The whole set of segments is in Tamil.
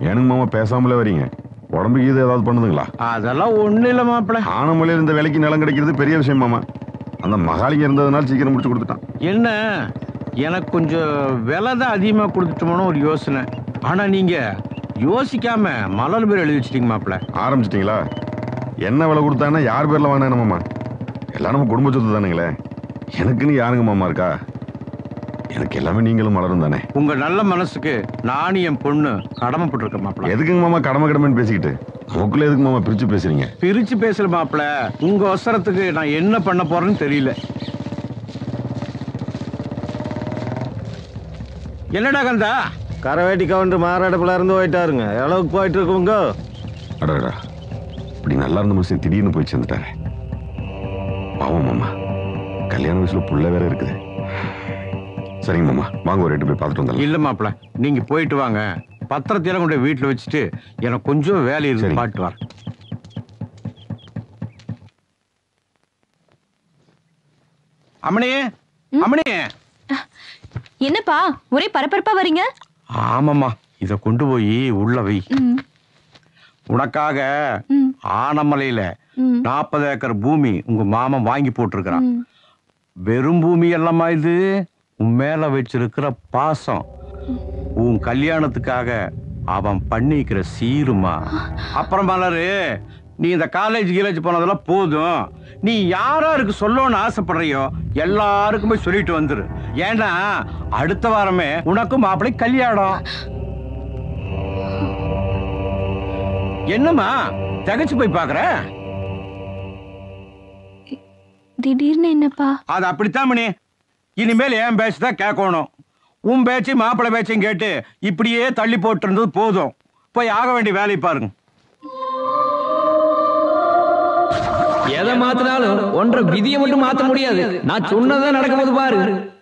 எனக்கு மாமா பேசாமலே வரீங்க? உடம்புக்கு இது ஏதாவது பண்ணுதுங்களா? அதெல்லாம் ஒண்ணு இல்ல மாப்பிள்ள. ஆனமலையில் இந்த வேலைக்கு நிலம் கிடைக்கிறது பெரிய விஷயம் மாமா. அந்த மகாலிங்க இருந்ததுனால சீக்கிரம் முடிச்சு கொடுத்துட்டான். என்ன எனக்கு கொஞ்சம் விலை தான் அதிகமா கொடுத்துட்டோம்னு ஒரு யோசனை. ஆனா நீங்க யோசிக்காம மலர் பேர் எழுதி வச்சிட்டீங்க மாப்பிள்ள. ஆரம்பிச்சிட்டீங்களா? என்ன விலை கொடுத்தாங்கன்னா யார் பேர்ல வாங்கினா மாமா? எல்லாம் நம்ம குடும்ப சொத்து தானுங்களே. எனக்குன்னு யாருங்க மாமா இருக்கா? எனக்கு எல்லாமே நீங்களும் மலரும் தானே. உங்க நல்ல மனசுக்கு நானும் என் பொண்ணு கடமைப்பட்டிருக்க மாப்பிள்ள. எதுக்குங்க மாமா கடமைன்னு பேசிக்கிட்டு? நமக்குள்ள எதுக்கு மாமா பிரிச்சு பேசுறீங்க? பிரிச்சு பேசல மாப்பிள்ள. உங்க அவசரத்துக்கு நான் என்ன பண்ண போறேன்னு தெரியல. என்னடா கந்தா? கரவேட்டி கவுண்டர் மாறாடப்புல இருந்து போயிட்டாருங்க. எவ்வளவுக்கு போயிட்டு இருக்குங்க? அடடா, இப்படி நல்லா இருந்த மனுஷன் திடீர்னு போய் சேர்ந்துட்டாரு. பாவம் மாமா, கல்யாண வயசுல புள்ள வேற இருக்குது. சரிங்க மாமா, வாங்க ஒரு ரேட்டு போய் பார்த்துட்டு வந்தோம். இல்ல மாப்பிள்ள, நீங்க போயிட்டு வாங்க. பத்திரத்தையெல்லாம் கொண்டு வீட்டுல வச்சுட்டு எனக்கு கொஞ்சம் வேலை இருக்கு, பாட்டு வர. அம்மனே, அம்மனே. என்னப்பா ஒரே பரபரப்பா வரீங்க? ஆமாம்மா, இத கொண்டு போய் உள்ள வை. உனக்காக ஆனமலையில 40 ஏக்கர் பூமி உங்க மாமன் வாங்கி போட்டிருக்கிறான். வெறும் பூமி எல்லாமா இது? உன் மேல வச்சிருக்கிற பாசம், உன் கல்யாணத்துக்காக அவன் பண்ணிக்கிற சீருமா. அப்புறம் மலரு, நீ இந்த காலேஜ் போனதெல்லாம் போதும். நீ யாராருக்கு சொல்லணும்னு ஆசைப்படுறியோ எல்லாருக்கும் போய் சொல்லிட்டு வந்துரு. ஏன்னா அடுத்த வாரமே உனக்கும் மாப்பிள்ளை கல்யாணம். என்னம்மா தகச்சு போய் பாக்குற? திடீர்னு என்னப்பா? அது அப்படித்தான் மணி. இனிமேல் என் பேச்சுதான் கேட்கணும். உன் பேச்சு மாப்பிள்ளை பேச்சையும் கேட்டு இப்படியே தள்ளி போட்டு இருந்தது போதும். போய் ஆக வேண்டிய வேலையை பாருங்க. எதை மாத்தினாலும் ஒன்ற விதியை மட்டும் மாத்த முடியாது. நான் சொன்னதான் நடக்கும்போது பாரு.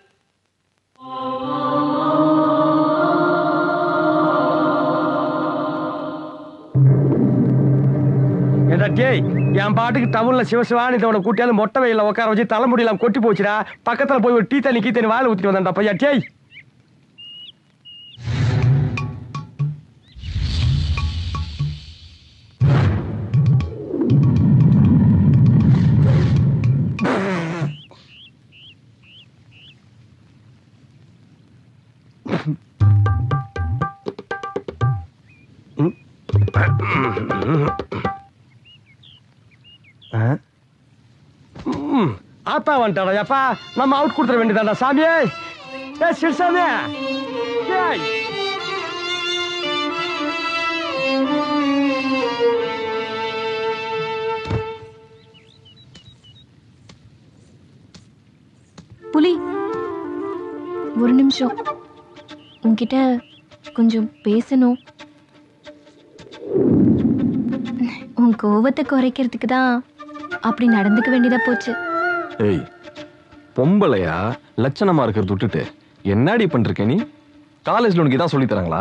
என் பாட்டுக்கு டவுன்ல சிவசிவானி தவனை கூட்டியாலும் மொட்டை வெயில உட்கார வச்சு தலைமுடியெல்லாம் கொட்டி போச்சுடா. பக்கத்துல போய் ஒரு டீ தண்ணி கீ தண்ணி வாயில ஊத்திட்டு வந்தா பையா. டேய், ஆத்தா வந்துட்டாடா. அப்பா நம்ம அவுட் கொடுத்துட வேண்டியதாடா சாமியே. சிறுசாமியே, புலி ஒரு நிமிஷம் உன்கிட்ட கொஞ்சம் பேசணும். உன் கோவத்தை குறைக்கிறதுக்கு தான் அப்படி நடந்துக்க வேண்டியதா போச்சு. ஏய், பொம்பளையா லட்சணமா இருக்கிறது விட்டுட்டு என்னடி பண்றீங்க நீ? காலேஜ்ல உனக்கு இதான் சொல்லி தராங்களா?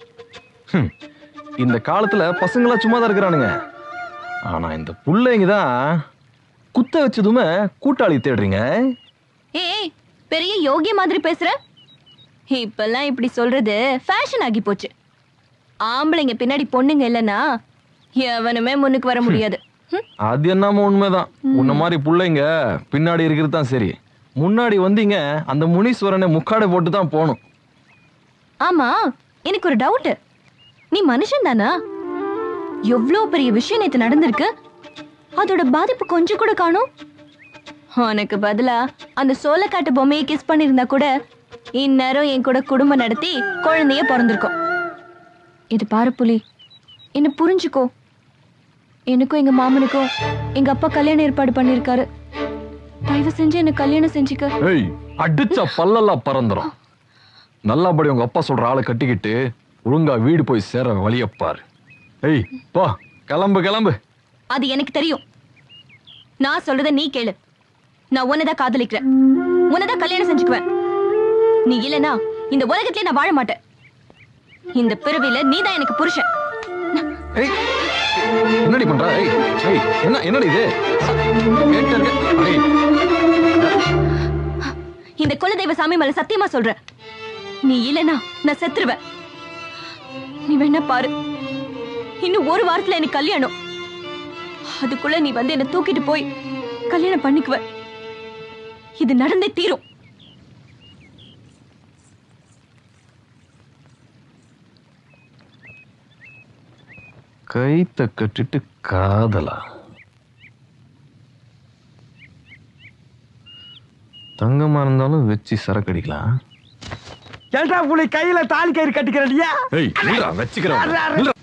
இந்த காலத்துல பசங்களா சும்மா தான் இருக்கிறானுங்க. ஆனா இந்த புள்ளைங்க தான் குத்த வச்சதுமே கூட்டாளி தேடுறீங்க. ஏய், பெரிய யோகிய மாதிரி பேசுற. இப்பெல்லாம் இப்படி சொல்றது ஃபேஷன் ஆகி போச்சு. ஆம்பளைங்க பின்னாடி பொண்ணுங்க இல்லைன்னா எவனுமே முன்னுக்கு வர முடியாது. அது என்னமோ உண்மைதான். உன்ன மாதிரி பிள்ளைங்க பின்னாடி இருக்கிறது தான் சரி. முன்னாடி வந்தீங்க அந்த முனீஸ்வரனை முக்காடை போட்டு தான் போகணும். ஆமா, எனக்கு ஒரு டவுட். நீ மனுஷன் தானா? எவ்வளவு பெரிய விஷயம் நேத்து நடந்திருக்கு, அதோட பாதிப்பு கொஞ்சம் கூட காணும். உனக்கு பதிலா அந்த சோளக்காட்டு பொம்மையை கிஸ் பண்ணிருந்தா கூட இந்நேரம் என் கூட குடும்பம் நடத்தி குழந்தைய பிறந்திருக்கும். இது பாரு புலி, என்ன புரிஞ்சுக்கோ. எனக்கும் எங்க மாமனுக்கும் எங்க அப்பா கல்யாணம் ஏற்பாடு பண்ணிருக்காரு. தயவு செஞ்சு என்ன கல்யாணம் செஞ்சுக்க. ஏய், அடிச்சா பல்லெல்லாம் பறந்துரும். நல்லபடி உங்க அப்பா சொல்ற ஆளை கட்டிக்கிட்டு ஒழுங்கா வீடு போய் சேர வழியப்பாரு. ஏய், போ, கிளம்பு கிளம்பு. அது எனக்கு தெரியும். நான் சொல்றத நீ கேளு. நான் உன்னதான் காதலிக்கிறேன், உன்னதான் கல்யாணம் செஞ்சுக்குவேன். நீ இல்லனா இந்த உலகத்திலே நான் வாழ மாட்டேன். இந்த பிறவில நீதான் எனக்கு புருஷன். என்னடி பண்ற? என்னடி இது? இந்த குலதெய்வ சாமி மேல சத்தியமா சொல்றேன், நீ இல்லனா நான் செத்துருவேன். நீ வேணா பாரு, இன்னும் ஒரு வாரத்துல எனக்கு கல்யாணம். அதுக்குள்ள நீ வந்து என்ன தூக்கிட்டு போய் கல்யாணம் பண்ணிக்குவ. இது நடந்தே தீரும். கைத்த கட்டிட்டு காதலா? தங்கமா இருந்தாலும் வச்சு சரக்கடிக்கலாம். ஏண்டா புலி கையில தாலி கயிறு கட்டிக்கிறடியா? ஏய், நில்றா, வச்சுக்கிறேன்.